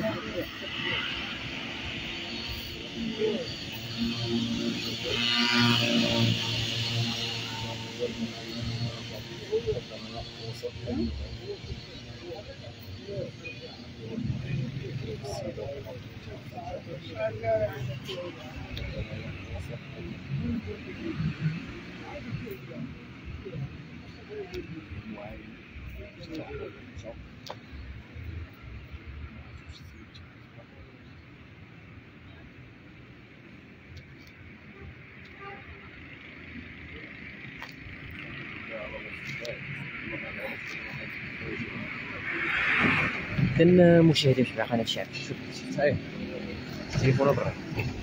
إذن مشاهدي متابعي قناة الشعب، صحيح تليفونه برا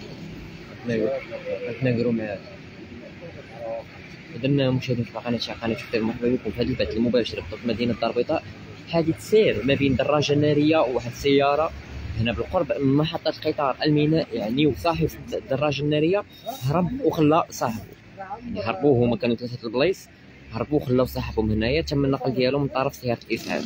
نتناقروا مع إذن مشاهدي متابعي قناة الشعب، قناة شفتك، مرحبا بكم في هذا البث المباشر في مدينة الدار البيضاء. حادث سير ما بين دراجة نارية وواحد السيارة هنا بالقرب من محطة القطار الميناء يعني، وصاحب الدراجة النارية هرب وخلى صاحبه، يعني هربوه، هما كانوا 3 البلايص، هربوا وخلاو صاحبهم هنايا، تم النقل ديالهم من طرف سيارة الإسعاف.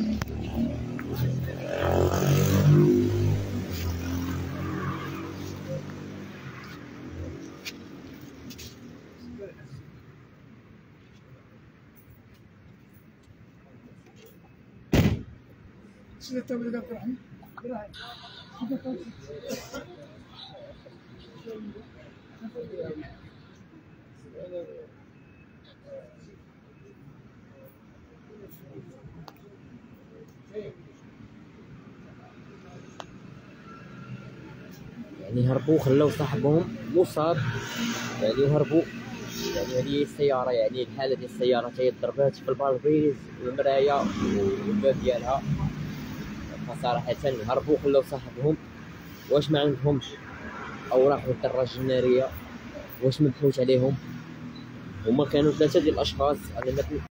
يعني هربوا وخلاو صاحبهم مصاب يعني، وهربوا يعني. هذه السيارة يعني الحالة ديال السيارة حتى هي ضربات في الباربريز والمرايا والباب ديالها، فصراحة هربوا وخلاو صاحبهم. واش ما عندهمش أوراق الدراجة النارية؟ واش مبحوث عليهم؟ هما كانوا 3 ديال الأشخاص.